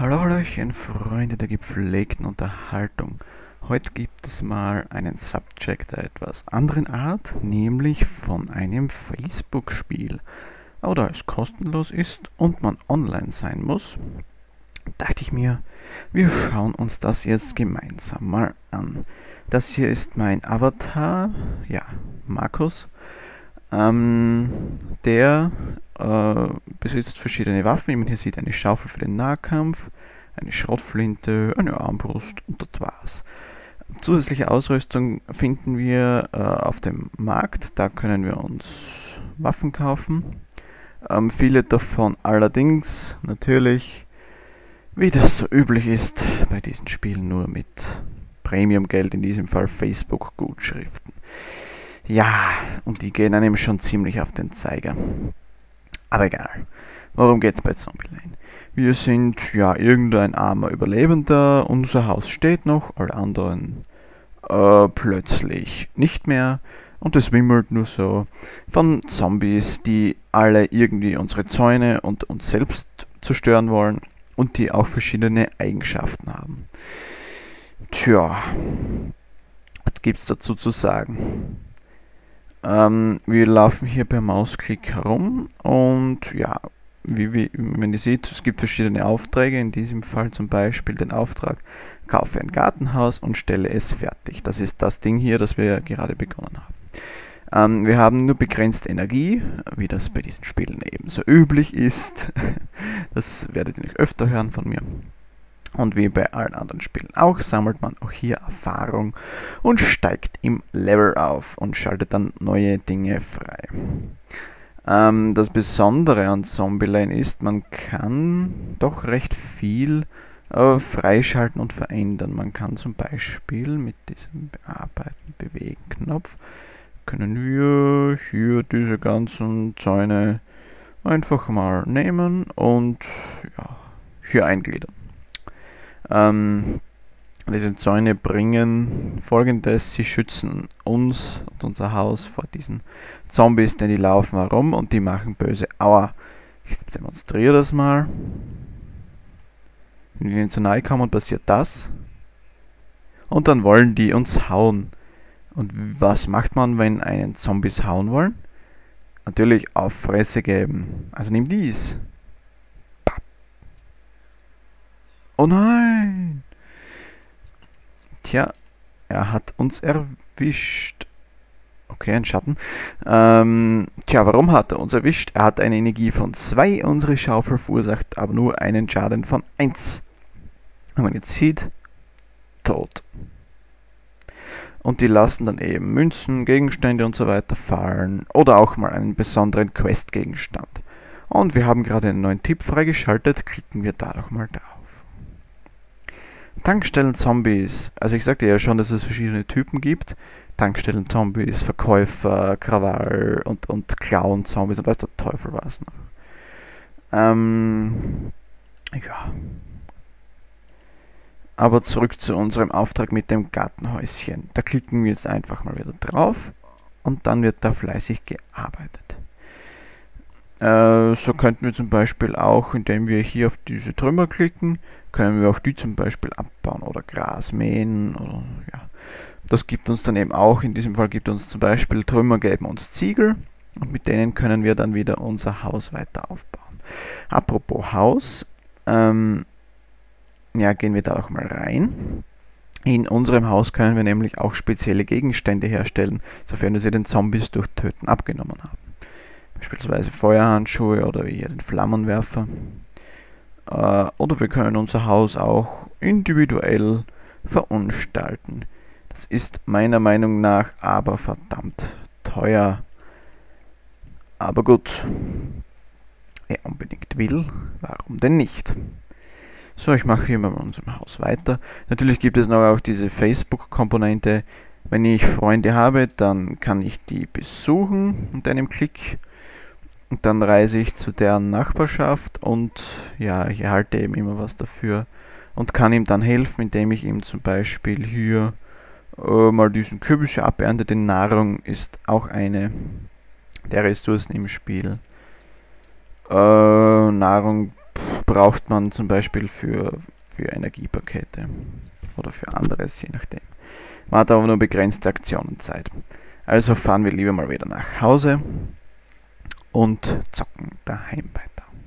Hallo, Hallöchen, Freunde der gepflegten Unterhaltung. Heute gibt es mal einen Subject der etwas anderen Art, nämlich von einem Facebook-Spiel. Aber da es kostenlos ist und man online sein muss, dachte ich mir, wir schauen uns das jetzt gemeinsam mal an. Das hier ist mein Avatar, ja, Markus. Der besitzt verschiedene Waffen, wie man hier sieht, eine Schaufel für den Nahkampf, eine Schrotflinte, eine Armbrust und das war's. Zusätzliche Ausrüstung finden wir auf dem Markt, da können wir uns Waffen kaufen. Viele davon allerdings natürlich, wie das so üblich ist, bei diesen Spielen nur mit Premium-Geld, in diesem Fall Facebook-Gutschriften. Ja, und die gehen einem schon ziemlich auf den Zeiger. Aber egal. Worum geht's bei Zombieland? Wir sind ja irgendein armer Überlebender, unser Haus steht noch, alle anderen plötzlich nicht mehr. Und es wimmelt nur so von Zombies, die alle irgendwie unsere Zäune und uns selbst zerstören wollen und die auch verschiedene Eigenschaften haben. Tja, was gibt's dazu zu sagen? Wir laufen hier per Mausklick herum und ja, wie man sieht, es gibt verschiedene Aufträge, in diesem Fall zum Beispiel den Auftrag, kaufe ein Gartenhaus und stelle es fertig. Das ist das Ding hier, das wir gerade begonnen haben. Wir haben nur begrenzt Energie, wie das bei diesen Spielen eben so üblich ist. Das werdet ihr nicht öfter hören von mir. Und wie bei allen anderen Spielen auch, sammelt man auch hier Erfahrung und steigt im Level auf und schaltet dann neue Dinge frei. Das Besondere an Zombieland ist, man kann doch recht viel freischalten und verändern. Man kann zum Beispiel mit diesem Bearbeiten, Bewegen Knopf, können wir hier diese ganzen Zäune einfach mal nehmen und ja, hier eingliedern. Diese Zäune bringen Folgendes: Sie schützen uns und unser Haus vor diesen Zombies, denn die laufen herum und die machen böse Aua. Ich demonstriere das mal. Wenn wir ihnen zu nahe kommen, passiert das. Und dann wollen die uns hauen. Und was macht man, wenn einen Zombies hauen wollen? Natürlich auf Fresse geben. Also nimm dies. Oh nein! Tja, er hat uns erwischt. Okay, ein Schatten. Tja, warum hat er uns erwischt? Er hat eine Energie von 2, unsere Schaufel verursacht aber nur einen Schaden von 1. Wenn man jetzt sieht, tot. Und die lassen dann eben Münzen, Gegenstände und so weiter fallen. Oder auch mal einen besonderen Quest-Gegenstand. Und wir haben gerade einen neuen Tipp freigeschaltet. Klicken wir da doch mal drauf. Tankstellen-Zombies. Also ich sagte ja schon, dass es verschiedene Typen gibt. Tankstellen-Zombies, Verkäufer, Krawall und Clown-Zombies und weiß der Teufel was noch. Ja. Aber zurück zu unserem Auftrag mit dem Gartenhäuschen. Da klicken wir jetzt einfach mal wieder drauf und dann wird da fleißig gearbeitet. So könnten wir zum Beispiel auch, indem wir hier auf diese Trümmer klicken, können wir auch die zum Beispiel abbauen oder Gras mähen. Oder, ja. Das gibt uns dann eben auch, in diesem Fall gibt uns zum Beispiel Trümmer, geben uns Ziegel und mit denen können wir dann wieder unser Haus weiter aufbauen. Apropos Haus, ja, gehen wir da auch mal rein. In unserem Haus können wir nämlich auch spezielle Gegenstände herstellen, sofern wir sie den Zombies durch Töten abgenommen haben. Beispielsweise Feuerhandschuhe oder wie hier den Flammenwerfer. Oder wir können unser Haus auch individuell verunstalten. Das ist meiner Meinung nach aber verdammt teuer. Aber gut, wer unbedingt will, warum denn nicht? So, ich mache hier mal bei unserem Haus weiter. Natürlich gibt es noch auch diese Facebook-Komponente. Wenn ich Freunde habe, dann kann ich die besuchen mit einem Klick. Und dann reise ich zu deren Nachbarschaft und ja, ich erhalte eben immer was dafür und kann ihm dann helfen, indem ich ihm zum Beispiel hier mal diesen Kürbis abernte. Denn Nahrung ist auch eine der Ressourcen im Spiel. Nahrung braucht man zum Beispiel für Energiepakete oder für anderes, je nachdem. Man hat aber nur begrenzte Aktionenzeit. Also fahren wir lieber mal wieder nach Hause und zocken daheim weiter.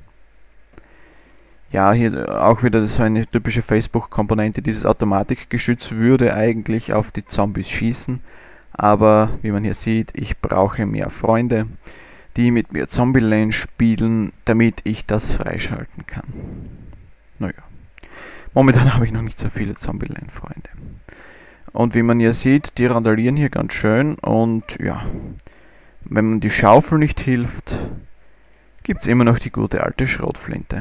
Ja, hier auch wieder so eine typische Facebook-Komponente. Dieses Automatikgeschütz würde eigentlich auf die Zombies schießen, aber wie man hier sieht, ich brauche mehr Freunde, die mit mir Zombie Lane spielen, damit ich das freischalten kann. Naja, momentan habe ich noch nicht so viele Zombie Lane Freunde. Und wie man hier sieht, die randalieren hier ganz schön und ja, wenn man die Schaufel nicht hilft, gibt es immer noch die gute alte Schrotflinte.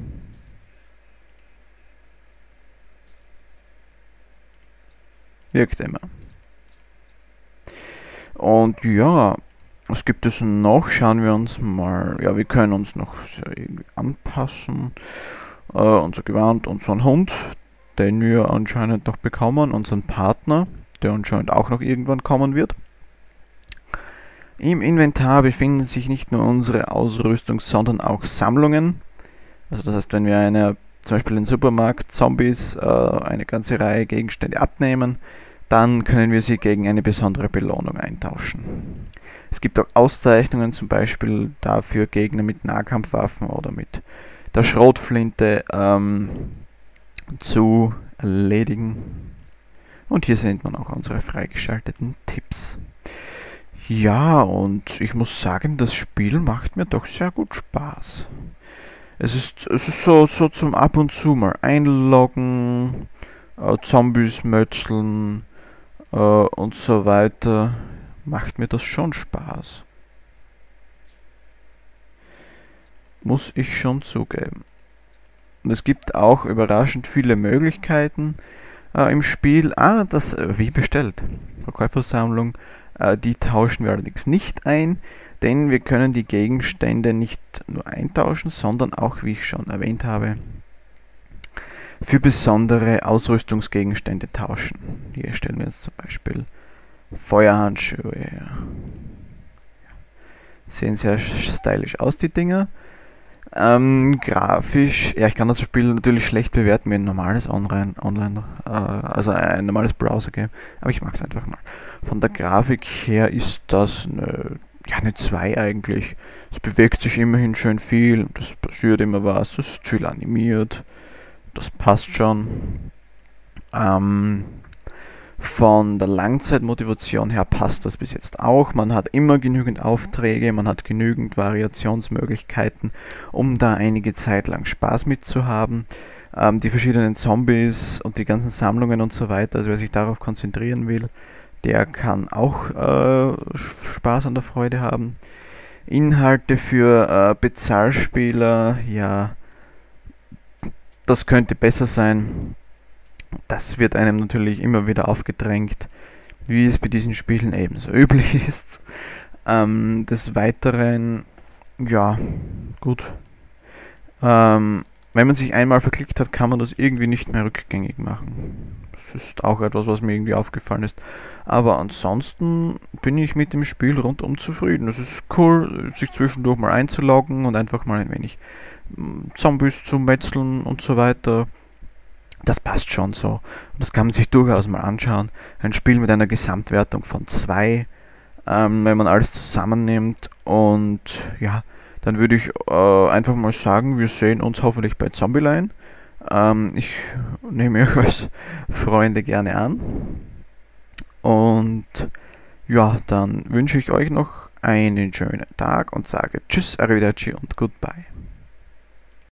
Wirkt immer. Und ja, was gibt es noch? Schauen wir uns mal. Ja, wir können uns noch irgendwie anpassen. Unser Gewand, unseren Hund, den wir anscheinend noch bekommen, unseren Partner, der anscheinend auch noch irgendwann kommen wird. Im Inventar befinden sich nicht nur unsere Ausrüstung, sondern auch Sammlungen. Also das heißt, wenn wir zum Beispiel im Supermarkt Zombies eine ganze Reihe Gegenstände abnehmen, dann können wir sie gegen eine besondere Belohnung eintauschen. Es gibt auch Auszeichnungen, zum Beispiel dafür Gegner mit Nahkampfwaffen oder mit der Schrotflinte zu erledigen. Und hier sieht man auch unsere freigeschalteten Tipps. Ja, und ich muss sagen, das Spiel macht mir doch sehr gut Spaß. Es ist so zum ab und zu mal einloggen, Zombies metzeln und so weiter. Macht mir das schon Spaß. Muss ich schon zugeben. Und es gibt auch überraschend viele Möglichkeiten im Spiel. Das wie bestellt. Verkäufersammlung. Die tauschen wir allerdings nicht ein, denn wir können die Gegenstände nicht nur eintauschen, sondern auch, wie ich schon erwähnt habe, für besondere Ausrüstungsgegenstände tauschen. Hier stellen wir jetzt zum Beispiel Feuerhandschuhe. Sehen sehr stylisch aus, die Dinger. Grafisch, ja, ich kann das Spiel natürlich schlecht bewerten wie ein normales also ein normales Browser-Game, aber ich mag es einfach mal. Von der Grafik her ist das eine 2 eigentlich. Es bewegt sich immerhin schön viel, das passiert immer was, es ist viel animiert, das passt schon. Von der Langzeitmotivation her passt das bis jetzt auch. Man hat immer genügend Aufträge, man hat genügend Variationsmöglichkeiten, um da einige Zeit lang Spaß mitzuhaben. Die verschiedenen Zombies und die ganzen Sammlungen und so weiter, also wer sich darauf konzentrieren will, der kann auch Spaß an der Freude haben. Inhalte für Bezahlspieler, ja, das könnte besser sein. Das wird einem natürlich immer wieder aufgedrängt, wie es bei diesen Spielen ebenso üblich ist. Des Weiteren, ja, gut. Wenn man sich einmal verklickt hat, kann man das irgendwie nicht mehr rückgängig machen. Das ist auch etwas, was mir irgendwie aufgefallen ist. Aber ansonsten bin ich mit dem Spiel rundum zufrieden. Es ist cool, sich zwischendurch mal einzuloggen und einfach mal ein wenig Zombies zu metzeln und so weiter. Das passt schon so. Und das kann man sich durchaus mal anschauen. Ein Spiel mit einer Gesamtwertung von 2, wenn man alles zusammennimmt. Und ja, dann würde ich einfach mal sagen, wir sehen uns hoffentlich bei Zombie Line. Ich nehme euch als Freunde gerne an. Und ja, dann wünsche ich euch noch einen schönen Tag und sage Tschüss, Arrivederci und Goodbye.